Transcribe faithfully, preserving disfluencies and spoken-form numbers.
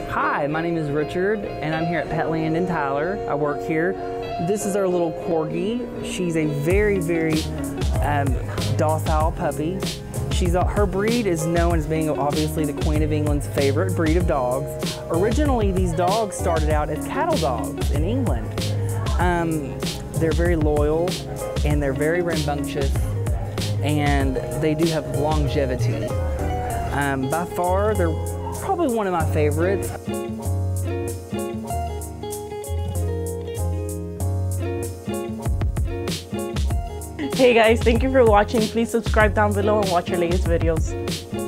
Hi, my name is Richard, and I'm here at Petland in Tyler. I work here. This is our little Corgi. She's a very, very um, docile puppy. She's a, her breed is known as being obviously the Queen of England's favorite breed of dogs. Originally, these dogs started out as cattle dogs in England. Um, they're very loyal, and they're very rambunctious, and they do have longevity. Um, by far, they're probably one of my favorites. Hey guys, thank you for watching. Please subscribe down below and watch our latest videos.